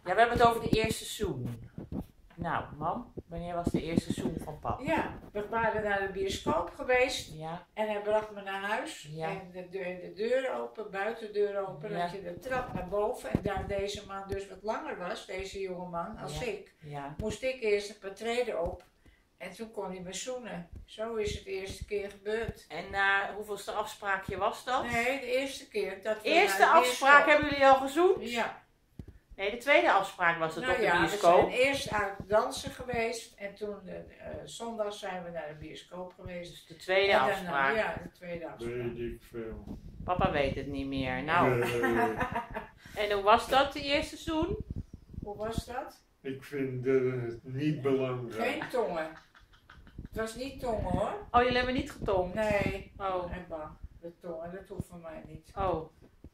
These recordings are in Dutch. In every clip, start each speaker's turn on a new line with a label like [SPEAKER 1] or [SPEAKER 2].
[SPEAKER 1] Ja, we hebben het over de eerste zoen. Nou, mam, wanneer was de eerste zoen van pap?
[SPEAKER 2] Ja, we waren naar de bioscoop geweest
[SPEAKER 1] Ja,
[SPEAKER 2] en hij bracht me naar huis.
[SPEAKER 1] Ja.
[SPEAKER 2] En de deur open, buitendeur open,
[SPEAKER 1] Ja.
[SPEAKER 2] dat je de trap naar boven. En daar deze man dus wat langer was, deze jonge man, als
[SPEAKER 1] Ja.
[SPEAKER 2] ik,
[SPEAKER 1] ja.
[SPEAKER 2] moest ik eerst een paar treden op. En toen kon hij me zoenen. Zo is het de eerste keer gebeurd.
[SPEAKER 1] En hoeveelste afspraakje was dat?
[SPEAKER 2] Nee, de eerste keer. Dat we
[SPEAKER 1] Eerste
[SPEAKER 2] naar de
[SPEAKER 1] afspraak
[SPEAKER 2] bioscoop-
[SPEAKER 1] hebben jullie al gezoend?
[SPEAKER 2] Ja.
[SPEAKER 1] Nee, de tweede afspraak was het op
[SPEAKER 2] Nou
[SPEAKER 1] de
[SPEAKER 2] ja, we
[SPEAKER 1] bioscoop.
[SPEAKER 2] zijn eerst uit dansen geweest en toen zondag zijn we naar de bioscoop geweest.
[SPEAKER 1] Dus de tweede
[SPEAKER 2] En daarna-
[SPEAKER 1] afspraak.
[SPEAKER 2] Ja, de tweede afspraak.
[SPEAKER 3] Weet ik veel.
[SPEAKER 1] Papa weet het niet meer. Nou, en hoe was dat, de eerste zoen?
[SPEAKER 2] Hoe was dat?
[SPEAKER 3] Ik vind het niet belangrijk.
[SPEAKER 2] Geen tongen. Het was niet tongen hoor.
[SPEAKER 1] Oh, jullie hebben niet getongd?
[SPEAKER 2] Nee.
[SPEAKER 1] Oh,
[SPEAKER 2] En bah, de tongen, dat hoeft van mij niet.
[SPEAKER 1] oh.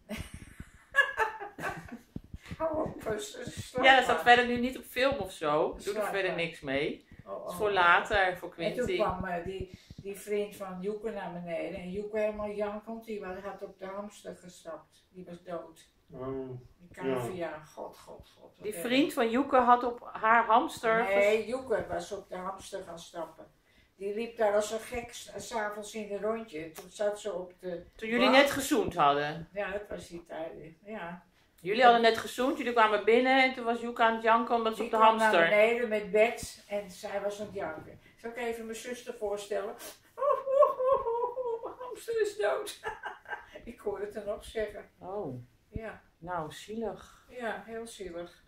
[SPEAKER 2] Hou op, slaap
[SPEAKER 1] Ja, dat staat
[SPEAKER 2] maar.
[SPEAKER 1] verder nu niet op film of zo. Ik doe er
[SPEAKER 2] Slaap
[SPEAKER 1] verder
[SPEAKER 2] maar.
[SPEAKER 1] niks mee.
[SPEAKER 2] Oh,
[SPEAKER 1] Dat is
[SPEAKER 2] oh.
[SPEAKER 1] voor later, voor
[SPEAKER 2] En toen
[SPEAKER 1] Quinty.
[SPEAKER 2] kwam die vriend van Joeke naar beneden. En Joeke helemaal jankend, die had op de hamster gestapt. Die was dood.
[SPEAKER 3] Oh,
[SPEAKER 2] Die cavia, god. wat
[SPEAKER 1] Die
[SPEAKER 2] erg.
[SPEAKER 1] vriend van Joeke had op haar hamster...
[SPEAKER 2] Nee, Joeke was op de hamster gaan stappen. Die liep daar als een gek s'avonds in een rondje. Toen zat ze op de...
[SPEAKER 1] Toen jullie net gezoend hadden.
[SPEAKER 2] Ja, dat was die tijd. Ja.
[SPEAKER 1] Jullie hadden net gezoend, jullie kwamen binnen en toen was Joeke aan het janken omdat ze
[SPEAKER 2] Die
[SPEAKER 1] op de
[SPEAKER 2] kwam naar
[SPEAKER 1] hamster...
[SPEAKER 2] beneden met bed en zij was aan het janken. Zal ik even mijn zuster voorstellen? Mijn hamster is dood. Ik hoorde het er nog zeggen.
[SPEAKER 1] Oh,
[SPEAKER 2] Ja,
[SPEAKER 1] nou, zielig.
[SPEAKER 2] ja, heel zielig.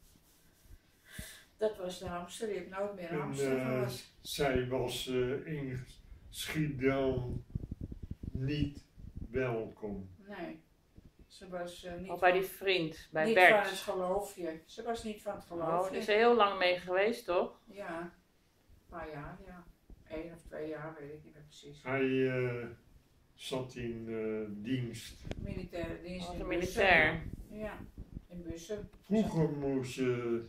[SPEAKER 2] Dat was de hamster, die heeft nooit meer een
[SPEAKER 3] en
[SPEAKER 2] hamster gehad.
[SPEAKER 3] zij was in Schiedam niet welkom.
[SPEAKER 2] Nee, ze was niet,
[SPEAKER 1] Of bij die vriend, bij
[SPEAKER 2] niet van het
[SPEAKER 1] Bert.
[SPEAKER 2] geloofje. Ze was niet van het
[SPEAKER 1] Oh,
[SPEAKER 2] geloofje.
[SPEAKER 1] die is er heel lang mee geweest, toch?
[SPEAKER 2] Ja, een paar jaar, ja. 1 of 2 jaar, weet ik niet meer precies.
[SPEAKER 3] Hij zat in dienst.
[SPEAKER 2] Militaire dienst
[SPEAKER 1] Als
[SPEAKER 2] in
[SPEAKER 1] een
[SPEAKER 2] Bussum.
[SPEAKER 1] militair.
[SPEAKER 2] Ja, in Bussum.
[SPEAKER 3] Vroeger moest je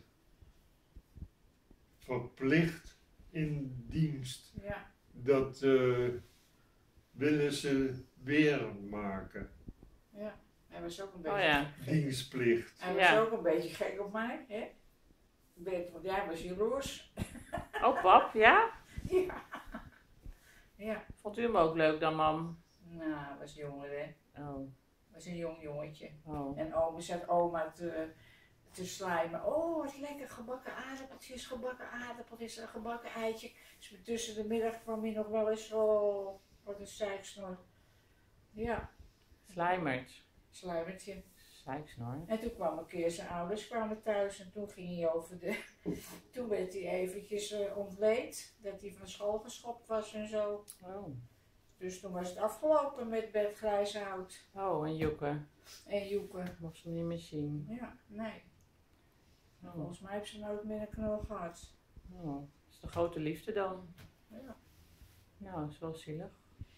[SPEAKER 3] verplicht in dienst.
[SPEAKER 2] Ja,
[SPEAKER 3] Dat willen ze weer maken.
[SPEAKER 2] ja. Hij was ook een beetje
[SPEAKER 1] Oh ja.
[SPEAKER 2] gek.
[SPEAKER 3] Dienstplicht.
[SPEAKER 2] Hij was
[SPEAKER 1] Ja.
[SPEAKER 2] ook een beetje gek op mij, hè? Want jij was jaloers.
[SPEAKER 1] Oh, pap, ja?
[SPEAKER 2] Ja. Ja.
[SPEAKER 1] Vond u hem ook leuk dan, mam?
[SPEAKER 2] Nou, hij was jonger, hè?
[SPEAKER 1] Oh,
[SPEAKER 2] Was een jong jongetje.
[SPEAKER 1] oh.
[SPEAKER 2] En oma te slijmen. Oh, wat lekker, gebakken aardappeltjes, een gebakken eitje. Dus tussen de middag kwam hij nog wel eens, oh, wat een zeiksnor. Ja,
[SPEAKER 1] Slijmert.
[SPEAKER 2] slijmertje.
[SPEAKER 1] Zeiksnor.
[SPEAKER 2] En toen kwam een keer zijn ouders kwamen thuis en toen ging hij over de... Toen werd hij eventjes ontleed, dat hij van school geschopt was en zo.
[SPEAKER 1] Oh.
[SPEAKER 2] Dus toen was het afgelopen met Bert Grijshout
[SPEAKER 1] Oh, en Joeke.
[SPEAKER 2] en Joeke.
[SPEAKER 1] Mocht ze hem niet meer zien.
[SPEAKER 2] Ja, nee.
[SPEAKER 1] Oh.
[SPEAKER 2] Volgens mij heeft ze nooit meer een knul gehad.
[SPEAKER 1] Oh. Dat is de grote liefde dan.
[SPEAKER 2] Ja.
[SPEAKER 1] Nou, dat is wel zielig.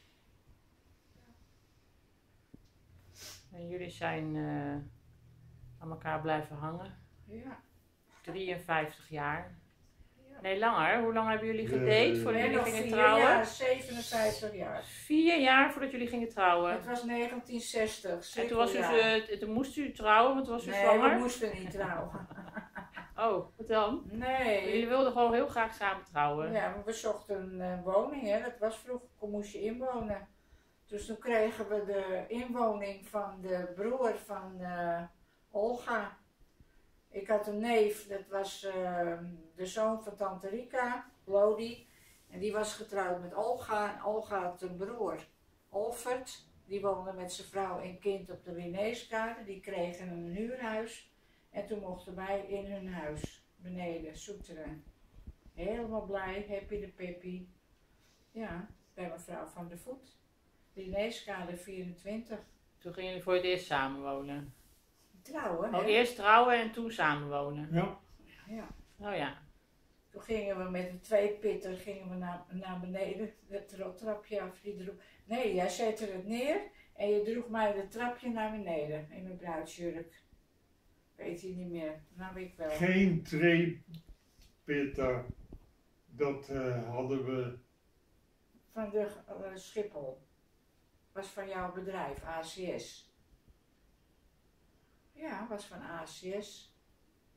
[SPEAKER 1] En jullie zijn aan elkaar blijven hangen.
[SPEAKER 2] Ja.
[SPEAKER 1] 53 jaar.
[SPEAKER 2] Ja.
[SPEAKER 1] Nee, langer. Hoe lang hebben jullie gedate voordat
[SPEAKER 2] Nee,
[SPEAKER 1] jullie
[SPEAKER 2] nog
[SPEAKER 1] gingen
[SPEAKER 2] 4
[SPEAKER 1] trouwen?
[SPEAKER 2] jaar, 57 jaar.
[SPEAKER 1] 4 jaar voordat jullie gingen trouwen.
[SPEAKER 2] Het was 1960.
[SPEAKER 1] En toen, was u,
[SPEAKER 2] cirkeljaar.
[SPEAKER 1] toen moest u trouwen, want toen was u
[SPEAKER 2] Nee,
[SPEAKER 1] zwanger.
[SPEAKER 2] we moesten niet trouwen.
[SPEAKER 1] Oh, wat dan? Jullie
[SPEAKER 2] Nee.
[SPEAKER 1] wilden gewoon heel graag samen trouwen.
[SPEAKER 2] Ja, maar we zochten een woning, hè. Dat was vroeger, moest je inwonen. Dus toen kregen we de inwoning van de broer van Olga. Ik had een neef, dat was de zoon van tante Rika, Lodi. En die was getrouwd met Olga. En Olga had een broer, Olfert. Die woonde met zijn vrouw en kind op de Wineeskade. Die kregen een huurhuis. En toen mochten wij in hun huis, beneden, Soeteren. Helemaal blij, happy de peppy. Ja, bij mevrouw van der Voet. Wineeskade 24.
[SPEAKER 1] Toen gingen jullie voor het eerst samenwonen.
[SPEAKER 2] Trouwen,
[SPEAKER 1] Oh,
[SPEAKER 2] hè?
[SPEAKER 1] eerst trouwen en toen samenwonen.
[SPEAKER 3] Ja.
[SPEAKER 2] Ja.
[SPEAKER 1] Oh ja.
[SPEAKER 2] Toen gingen we met een tweepitter gingen we naar beneden, het trapje af. Nee, jij zette het neer en je droeg mij het trapje naar beneden in mijn bruidsjurk. Weet je niet meer, nou weet ik wel.
[SPEAKER 3] Geen treepitter. Dat hadden we.
[SPEAKER 2] Van de Schiphol. Was van jouw bedrijf, ACS. Ja, was van ACS.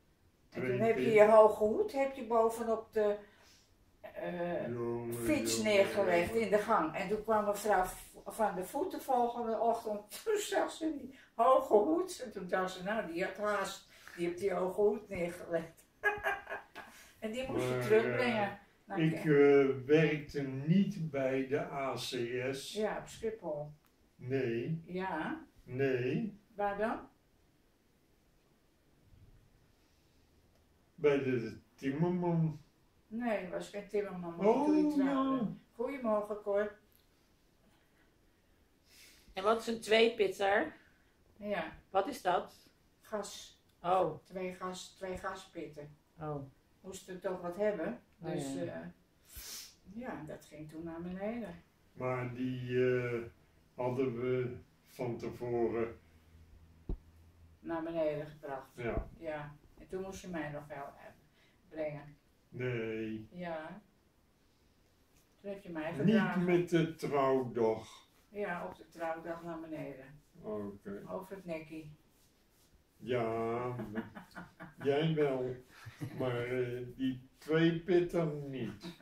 [SPEAKER 2] En toen heb je je hoge hoed heb je bovenop de
[SPEAKER 3] Jongen,
[SPEAKER 2] fiets
[SPEAKER 3] jongen,
[SPEAKER 2] neergelegd
[SPEAKER 3] jongen.
[SPEAKER 2] in de gang. En toen kwam mevrouw van de voet de volgende ochtend. Toen zag ze die hoge hoed. En toen dacht ze, nou die had haast. Die heeft die hoge hoed neergelegd. En die moest je
[SPEAKER 3] Maar,
[SPEAKER 2] terugbrengen. naar
[SPEAKER 3] Ik werkte niet bij de ACS.
[SPEAKER 2] Ja, op Schiphol.
[SPEAKER 3] Nee,
[SPEAKER 2] Ja,
[SPEAKER 3] nee.
[SPEAKER 2] waar dan?
[SPEAKER 3] Bij de timmerman.
[SPEAKER 2] Nee, er was geen timmerman.
[SPEAKER 3] Oh,
[SPEAKER 2] toen je trouwde.
[SPEAKER 3] ja.
[SPEAKER 2] Goedemorgen, Cor.
[SPEAKER 1] En wat is een tweepitter?
[SPEAKER 2] Ja,
[SPEAKER 1] Wat is dat?
[SPEAKER 2] gas.
[SPEAKER 1] Oh,
[SPEAKER 2] Twee gaspitten.
[SPEAKER 1] oh.
[SPEAKER 2] Moesten toch wat hebben.
[SPEAKER 1] Oh,
[SPEAKER 2] Dus
[SPEAKER 1] ja.
[SPEAKER 2] ja, dat ging toen naar beneden.
[SPEAKER 3] Maar die hadden we van tevoren.
[SPEAKER 2] Naar beneden gebracht.
[SPEAKER 3] Ja,
[SPEAKER 2] Ja. En toen moest je mij nog wel brengen.
[SPEAKER 3] nee.
[SPEAKER 2] Ja. Toen heb je mij
[SPEAKER 3] Niet
[SPEAKER 2] gedragen.
[SPEAKER 3] met de trouwdag.
[SPEAKER 2] Ja, op de trouwdag naar beneden.
[SPEAKER 3] Oké.
[SPEAKER 2] Over het nekkie.
[SPEAKER 3] Ja, jij wel. Maar die twee pitten niet.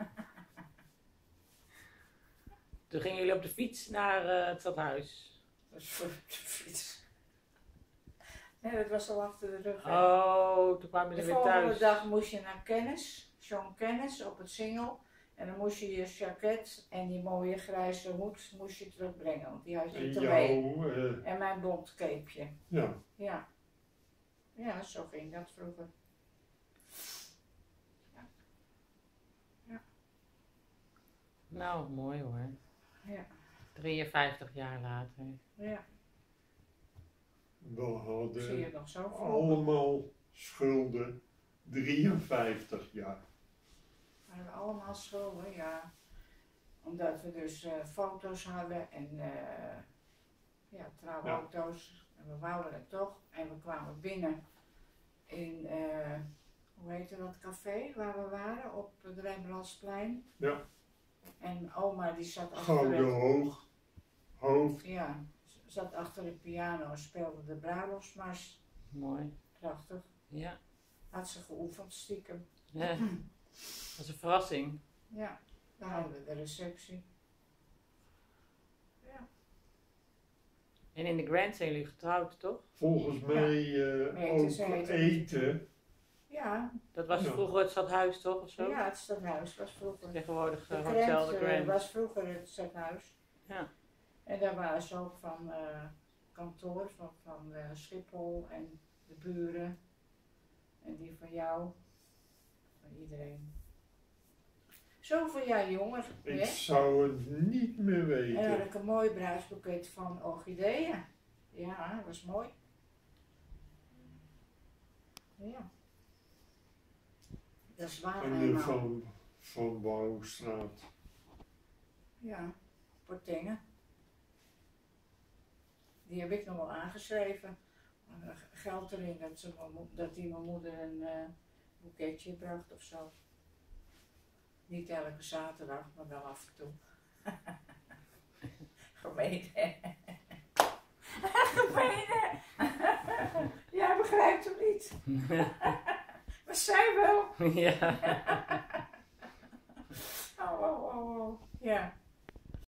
[SPEAKER 1] Toen gingen jullie op de fiets naar het stadhuis.
[SPEAKER 2] Dat is voor de fiets. Nee, dat was al achter de rug. hè.
[SPEAKER 1] Oh, toen kwamen
[SPEAKER 2] De
[SPEAKER 1] ze weer
[SPEAKER 2] volgende
[SPEAKER 1] thuis.
[SPEAKER 2] dag moest je naar Kennis, John Kennis op het Singel. En dan moest je je jacket en die mooie grijze hoed moest je terugbrengen, want die had je
[SPEAKER 3] En
[SPEAKER 2] te mee.
[SPEAKER 3] jou,
[SPEAKER 2] En mijn bontkeepje.
[SPEAKER 3] ja.
[SPEAKER 2] Ja. Ja, zo ging dat vroeger.
[SPEAKER 1] Nou, mooi hoor.
[SPEAKER 2] Ja.
[SPEAKER 1] 53 jaar later.
[SPEAKER 2] Ja,
[SPEAKER 3] We
[SPEAKER 2] zie je
[SPEAKER 3] hadden
[SPEAKER 2] nog zo voor.
[SPEAKER 3] allemaal schulden. 53 jaar.
[SPEAKER 2] We hadden allemaal schulden, ja. Omdat we dus foto's hadden en ja, trouwauto's. En we wouden het toch. En we kwamen binnen in, hoe heette dat café waar we waren? Op het Rembrandtsplein.
[SPEAKER 3] Ja.
[SPEAKER 2] En oma die zat achter
[SPEAKER 3] Gouden
[SPEAKER 2] het,
[SPEAKER 3] hoofd.
[SPEAKER 2] ja, zat achter de piano en speelde de bruiloftsmars.
[SPEAKER 1] Mooi.
[SPEAKER 2] Prachtig.
[SPEAKER 1] Ja.
[SPEAKER 2] Had ze geoefend stiekem.
[SPEAKER 1] Ja. Dat is een verrassing.
[SPEAKER 2] Ja, dan hadden we de receptie. Ja.
[SPEAKER 1] En in de Grand zijn jullie getrouwd, toch?
[SPEAKER 3] Volgens mij ook
[SPEAKER 2] ze eten.
[SPEAKER 3] eten.
[SPEAKER 2] Ja,
[SPEAKER 1] Dat was
[SPEAKER 3] Ja.
[SPEAKER 1] vroeger het stadhuis, toch? Of zo?
[SPEAKER 2] ja, het stadhuis was vroeger.
[SPEAKER 1] Tegenwoordig
[SPEAKER 2] De
[SPEAKER 1] Hotel de
[SPEAKER 2] Grand
[SPEAKER 1] Grand.
[SPEAKER 2] was vroeger het stadhuis.
[SPEAKER 1] Ja.
[SPEAKER 2] En daar waren ze ook van kantoor, van Schiphol en de buren. En die van jou. Van iedereen. Zoveel jaar jonger.
[SPEAKER 3] Ik
[SPEAKER 2] hè?
[SPEAKER 3] zou het niet meer
[SPEAKER 2] En dan had
[SPEAKER 3] weten.
[SPEAKER 2] ik een mooi bruidsboeket van orchideeën. Ja, dat was mooi. Ja. Dat is waar
[SPEAKER 3] En de
[SPEAKER 2] helemaal.
[SPEAKER 3] van Bouwstraat.
[SPEAKER 2] Ja, Portingen. Die heb ik nog wel aangeschreven. Geld erin dat die mijn moeder een boeketje bracht of zo. Niet elke zaterdag, maar wel af en toe. Gemeen, hè? Gemeen, hè? Jij begrijpt hem niet. Maar zij wel.
[SPEAKER 1] Ja.